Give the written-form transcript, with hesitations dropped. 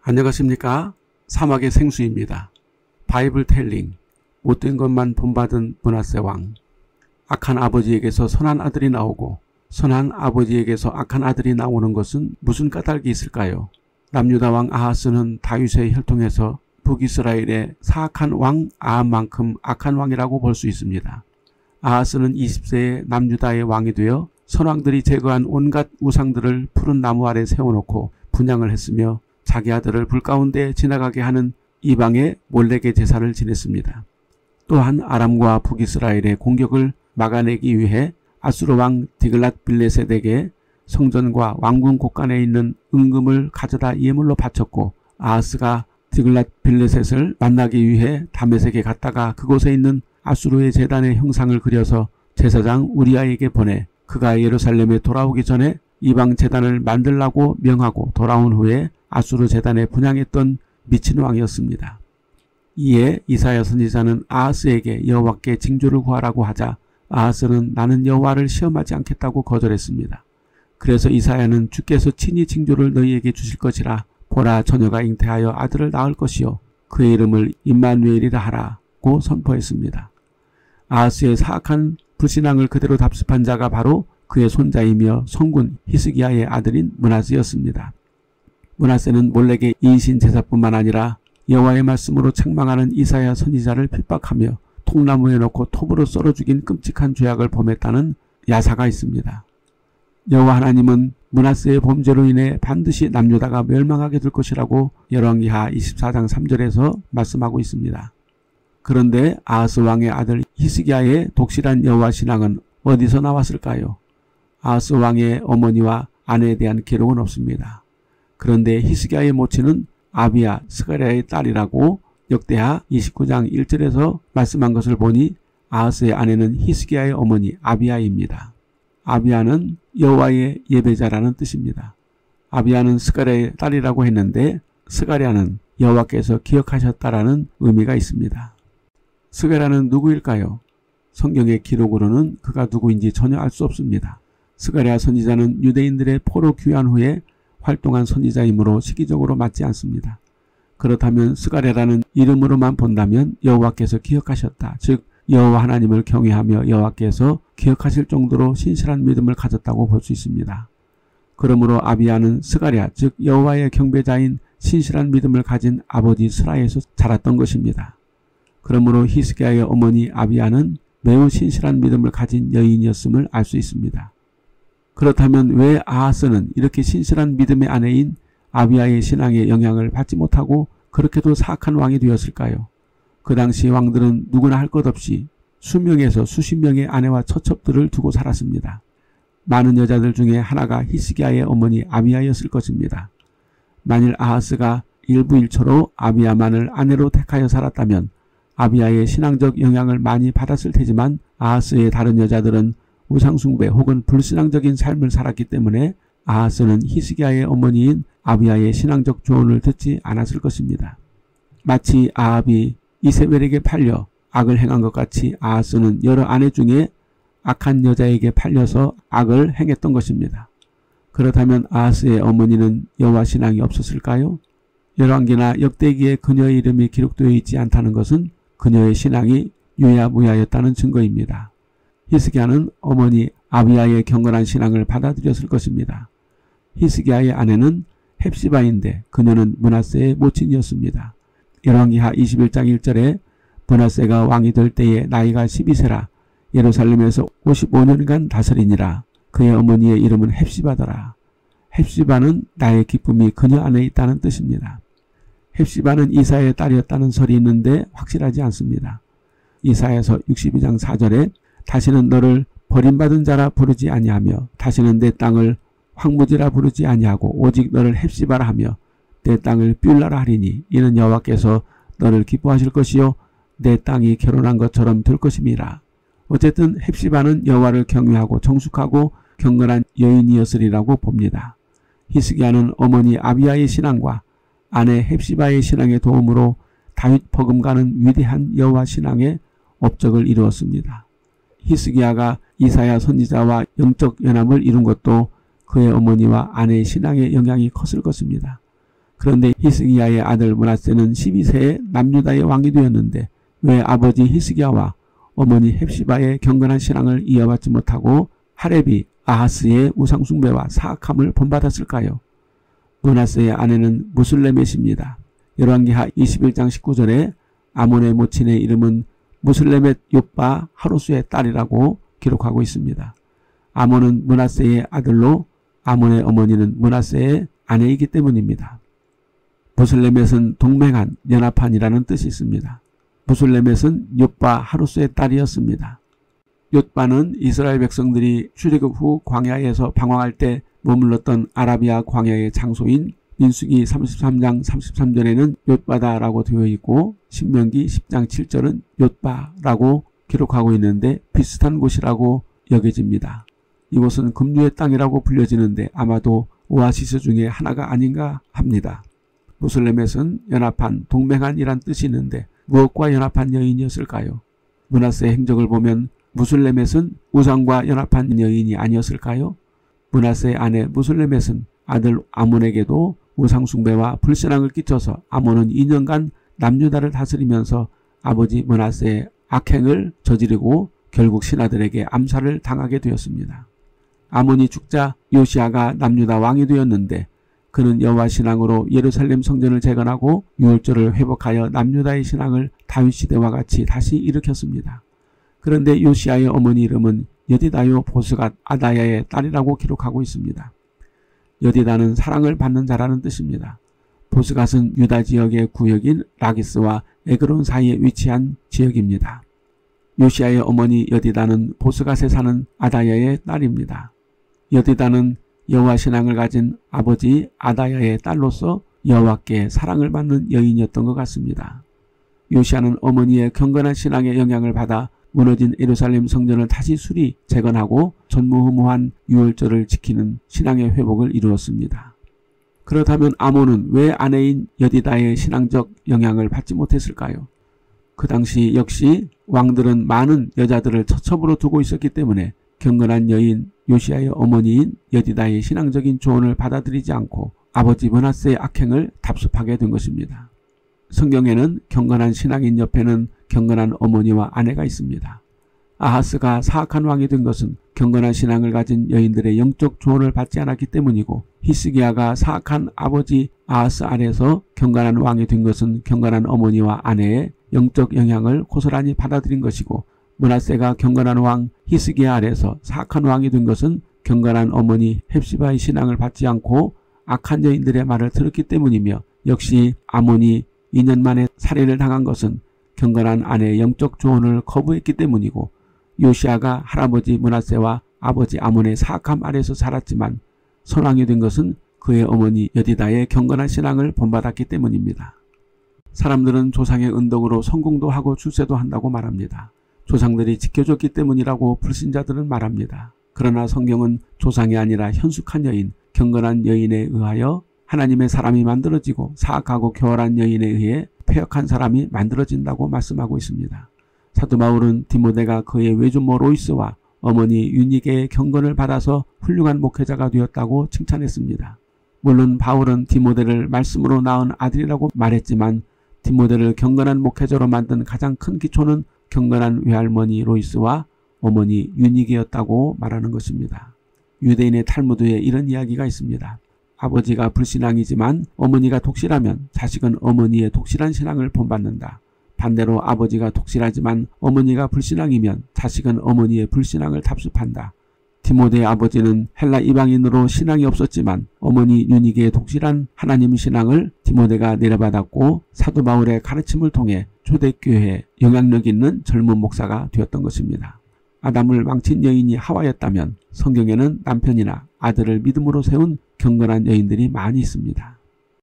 안녕하십니까? 사막의 생수입니다. 바이블 텔링, 못된 것만 본받은 므낫세 왕. 악한 아버지에게서 선한 아들이 나오고 선한 아버지에게서 악한 아들이 나오는 것은 무슨 까닭이 있을까요? 남유다 왕 아하스는 다윗의 혈통에서 북이스라엘의 사악한 왕 아합만큼 악한 왕이라고 볼 수 있습니다. 아하스는 20세에 남유다의 왕이 되어 선왕들이 제거한 온갖 우상들을 푸른 나무 아래 세워놓고 분향을 했으며 자기 아들을 불 가운데 지나가게 하는 이방의 몰렉의 제사를 지냈습니다. 또한 아람과 북이스라엘의 공격을 막아내기 위해 아수르 왕 디글랏빌레셋에게 성전과 왕궁 곳간에 있는 은금을 가져다 예물로 바쳤고, 아하스가 디글랏빌레셋을 만나기 위해 다메섹에 갔다가 그곳에 있는 아수르의 제단의 형상을 그려서 제사장 우리아에게 보내 그가 예루살렘에 돌아오기 전에 이방 제단을 만들라고 명하고 돌아온 후에 아수르 제단에 분향했던 미친 왕이었습니다. 이에 이사야 선지자는 아하스에게 여호와께 징조를 구하라고 하자 아하스는 나는 여호와를 시험하지 않겠다고 거절했습니다. 그래서 이사야는 주께서 친히 징조를 너희에게 주실 것이라. 보라, 처녀가 잉태하여 아들을 낳을 것이요 그의 이름을 임마누엘이라 하라고 선포했습니다. 아하스의 사악한 불신앙을 그대로 답습한 자가 바로 그의 손자이며 성군 히스기야의 아들인 므낫세였습니다. 므낫세는 몰렉의 이신 제사뿐만 아니라 여호와의 말씀으로 책망하는 이사야 선지자를 핍박하며 통나무에 넣고 톱으로 썰어 죽인 끔찍한 죄악을 범했다는 야사가 있습니다. 여호와 하나님은 므낫세의 범죄로 인해 반드시 남유다가 멸망하게 될 것이라고 열왕기하 24장 3절에서 말씀하고 있습니다. 그런데 아하스 왕의 아들 히스기야의 독실한 여호와 신앙은 어디서 나왔을까요? 아하스 왕의 어머니와 아내에 대한 기록은 없습니다. 그런데 히스기야의 모친은 아비야, 스가랴의 딸이라고 역대하 29장 1절에서 말씀한 것을 보니 아하스의 아내는 히스기야의 어머니 아비야입니다. 아비야는 여호와의 예배자라는 뜻입니다. 아비야는 스가랴의 딸이라고 했는데 스가랴는 여호와께서 기억하셨다라는 의미가 있습니다. 스가랴는 누구일까요? 성경의 기록으로는 그가 누구인지 전혀 알 수 없습니다. 스가랴 선지자는 유대인들의 포로 귀환 후에 활동한 선지자이므로 시기적으로 맞지 않습니다. 그렇다면 스가랴라는 이름으로만 본다면 여호와께서 기억하셨다, 즉 여호와 하나님을 경외하며 여호와께서 기억하실 정도로 신실한 믿음을 가졌다고 볼 수 있습니다. 그러므로 아비야는 스가랴, 즉 여호와의 경배자인 신실한 믿음을 가진 아버지 스라에서 자랐던 것입니다. 그러므로 히스기야의 어머니 아비야는 매우 신실한 믿음을 가진 여인이었음을 알 수 있습니다. 그렇다면 왜 아하스는 이렇게 신실한 믿음의 아내인 아비야의 신앙에 영향을 받지 못하고 그렇게도 사악한 왕이 되었을까요? 그 당시 왕들은 누구나 할 것 없이 수명에서 수십 명의 아내와 처첩들을 두고 살았습니다. 많은 여자들 중에 하나가 히스기야의 어머니 아비야였을 것입니다. 만일 아하스가 일부일초로 아비야만을 아내로 택하여 살았다면 아비야의 신앙적 영향을 많이 받았을 테지만 아하스의 다른 여자들은 우상숭배 혹은 불신앙적인 삶을 살았기 때문에 아하스는 히스기야의 어머니인 아비야의 신앙적 조언을 듣지 않았을 것입니다. 마치 아합이 이세벨에게 팔려 악을 행한 것 같이 아하스는 여러 아내 중에 악한 여자에게 팔려서 악을 행했던 것입니다. 그렇다면 아하스의 어머니는 여호와 신앙이 없었을까요? 열왕기나 역대기에 그녀의 이름이 기록되어 있지 않다는 것은 그녀의 신앙이 유야무야였다는 증거입니다. 히스기야는 어머니 아비야의 경건한 신앙을 받아들였을 것입니다. 히스기야의 아내는 헵시바인데 그녀는 므낫세의 모친이었습니다. 열왕기하 21장 1절에 므낫세가 왕이 될 때에 나이가 12세라 예루살렘에서 55년간 다스리니라. 그의 어머니의 이름은 헵시바더라. 헵시바는 나의 기쁨이 그녀 안에 있다는 뜻입니다. 헵시바는 이사야의 딸이었다는 설이 있는데 확실하지 않습니다. 이사야서 62장 4절에 다시는 너를 버림받은 자라 부르지 아니하며 다시는 내 땅을 황무지라 부르지 아니하고 오직 너를 헵시바라 하며 내 땅을 뷸라라 하리니 이는 여호와께서 너를 기뻐하실 것이요 내 땅이 결혼한 것처럼 될 것임이라. 어쨌든 헵시바는 여호와를 경외하고 정숙하고 경건한 여인이었으리라고 봅니다. 히스기야는 어머니 아비야의 신앙과 아내 헵시바의 신앙의 도움으로 다윗 버금가는 위대한 여호와 신앙의 업적을 이루었습니다. 히스기야가 이사야 선지자와 영적 연합을 이룬 것도 그의 어머니와 아내의 신앙의 영향이 컸을 것입니다. 그런데 히스기야의 아들 므낫세는 12세에 남유다의 왕이 되었는데 왜 아버지 히스기야와 어머니 헵시바의 경건한 신앙을 이어받지 못하고 하렙이 아하스의 우상숭배와 사악함을 본받았을까요? 므낫세의 아내는 무슬레멧입니다. 열왕기하 21장 19절에 아몬의 모친의 이름은 무슬레멧 욥바 하루스의 딸이라고 기록하고 있습니다. 아몬은 므낫세의 아들로 아몬의 어머니는 므낫세의 아내이기 때문입니다. 무슬레멧은 동맹한, 연합한이라는 뜻이 있습니다. 무슬레멧은 욥바 하루스의 딸이었습니다. 욥바는 이스라엘 백성들이 출애굽 후 광야에서 방황할 때 머물렀던 아라비아 광야의 장소인 민수기 33장 33절에는 욥바다라고 되어 있고 신명기 10장 7절은 욥바라고 기록하고 있는데 비슷한 곳이라고 여겨집니다. 이곳은 금류의 땅이라고 불려지는데 아마도 오아시스 중에 하나가 아닌가 합니다. 무슬레멧은 연합한, 동맹한이란 뜻이 있는데 무엇과 연합한 여인이었을까요? 므낫세의 행적을 보면 무슬레멧은 우상과 연합한 여인이 아니었을까요? 므낫세의 아내 무슬레멧은 아들 아몬에게도 우상숭배와 불신앙을 끼쳐서 아몬은 2년간 남유다를 다스리면서 아버지 므낫세의 악행을 저지르고 결국 신하들에게 암살을 당하게 되었습니다. 아몬이 죽자 요시야가 남유다 왕이 되었는데 그는 여호와 신앙으로 예루살렘 성전을 재건하고 유월절을 회복하여 남유다의 신앙을 다윗 시대와 같이 다시 일으켰습니다. 그런데 요시야의 어머니 이름은 여디다요 보스갓 아다야의 딸이라고 기록하고 있습니다. 여디다는 사랑을 받는 자라는 뜻입니다. 보스갓은 유다 지역의 구역인 라기스와 에그론 사이에 위치한 지역입니다. 요시야의 어머니 여디다는 보스갓에 사는 아다야의 딸입니다. 여디다는 여호와 신앙을 가진 아버지 아다야의 딸로서 여호와께 사랑을 받는 여인이었던 것 같습니다. 요시야는 어머니의 경건한 신앙의 영향을 받아 무너진 예루살렘 성전을 다시 수리 재건하고 전무후무한 유월절을 지키는 신앙의 회복을 이루었습니다. 그렇다면 아몬은 왜 아내인 여디다의 신앙적 영향을 받지 못했을까요? 그 당시 역시 왕들은 많은 여자들을 처첩으로 두고 있었기 때문에 경건한 여인 요시야의 어머니인 여디다의 신앙적인 조언을 받아들이지 않고 아버지 므낫세의 악행을 답습하게 된 것입니다. 성경에는 경건한 신앙인 옆에는 경건한 어머니와 아내가 있습니다. 아하스가 사악한 왕이 된 것은 경건한 신앙을 가진 여인들의 영적 조언을 받지 않았기 때문이고 히스기야가 사악한 아버지 아하스 아래에서 경건한 왕이 된 것은 경건한 어머니와 아내의 영적 영향을 고스란히 받아들인 것이고 므낫세가 경건한 왕 히스기야 아래에서 사악한 왕이 된 것은 경건한 어머니 헵시바의 신앙을 받지 않고 악한 여인들의 말을 들었기 때문이며 역시 아몬이 2년 만에 살해를 당한 것은 경건한 아내의 영적 조언을 거부했기 때문이고 요시야가 할아버지 므낫세와 아버지 아몬의 사악함 아래에서 살았지만 선왕이 된 것은 그의 어머니 여디다의 경건한 신앙을 본받았기 때문입니다. 사람들은 조상의 은덕으로 성공도 하고 출세도 한다고 말합니다. 조상들이 지켜줬기 때문이라고 불신자들은 말합니다. 그러나 성경은 조상이 아니라 현숙한 여인, 경건한 여인에 의하여 하나님의 사람이 만들어지고 사악하고 교활한 여인에 의해 패역한 사람이 만들어진다고 말씀하고 있습니다. 사도 바울은 디모데가 그의 외조모 로이스와 어머니 유니게의 경건을 받아서 훌륭한 목회자가 되었다고 칭찬했습니다. 물론 바울은 디모데를 말씀으로 낳은 아들이라고 말했지만 디모데를 경건한 목회자로 만든 가장 큰 기초는 경건한 외할머니 로이스와 어머니 유니게였다고 말하는 것입니다. 유대인의 탈무드에 이런 이야기가 있습니다. 아버지가 불신앙이지만 어머니가 독실하면 자식은 어머니의 독실한 신앙을 본받는다. 반대로 아버지가 독실하지만 어머니가 불신앙이면 자식은 어머니의 불신앙을 답습한다. 디모데의 아버지는 헬라 이방인으로 신앙이 없었지만 어머니 유니게의 독실한 하나님 신앙을 디모데가 내려받았고 사도 바울의 가르침을 통해 초대교회에 영향력 있는 젊은 목사가 되었던 것입니다. 아담을 망친 여인이 하와였다면 성경에는 남편이나 아들을 믿음으로 세운 경건한 여인들이 많이 있습니다.